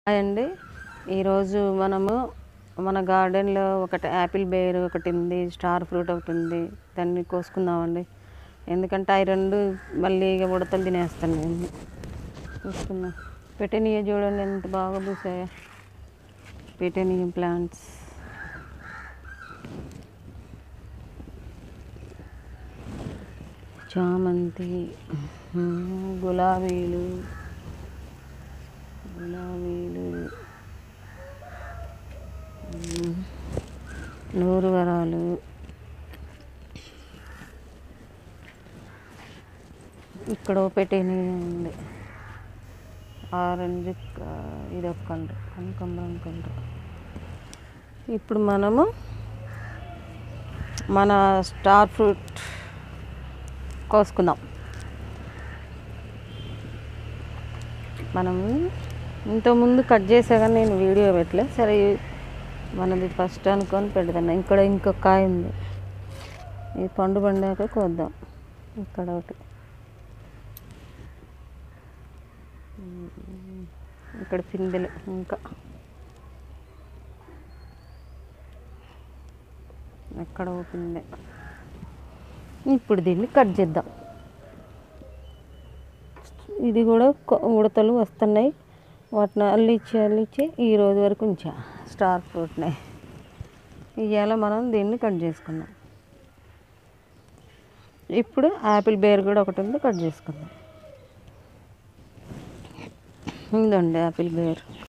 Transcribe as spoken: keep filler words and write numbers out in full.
Hi అండి. ఈరోజు మనము మన గార్డెన్లో ఒకటి యాపిల్ బేర్ ఒకటి ఉంది, స్టార్ ఫ్రూట్ ఒకటి ఉంది. దాన్ని కోసుకుందామండి. ఎందుకంటే అవి రెండు మళ్ళీ ఇక ఉడతలు తినేస్తాను. నేను కోసుకుందాం. పెటేనియా చూడండి ఎంత బాగా పూసాయో. పెటేనియా ప్లాంట్స్ చామంతి, గులాబీలు గులాబీలు నూరు వరాలు, ఇక్కడ పెటేనియా ఉంది. ఆరెంజ్ ఇది ఒక కండ్రు, కనకాంబరం కండ్రు. ఇప్పుడు మనము మన స్టార్ ఫ్రూట్ కోసుకుందాం. మనము ఇంతకుముందు కట్ చేసా కానీ నేను వీడియో పెట్టలే. సరే మనది ఫస్ట్ అనుకొని పెడతాను. ఇక్కడ ఇంకొక కాయ ఉంది, ఈ పండు పండాక కోద్దాం. ఇక్కడ ఒకటి, ఇక్కడ పిందెలు, ఇంకా ఎక్కడ పిందె. ఇప్పుడు దీన్ని కట్ చేద్దాం. ఇది కూడా ఉడతలు వస్తున్నాయి, వాటిని అల్లిచ్చి అల్లిచ్చి ఈ రోజు వరకు ఉంచా స్టార్ ఫ్రూట్ని. ఇవాళ మనం దీన్ని కట్ చేసుకుందాం. ఇప్పుడు యాపిల్ బేర్ కూడా ఒకటి ఉంది, కట్ చేసుకుందాం. ఉందండి యాపిల్ బేర్.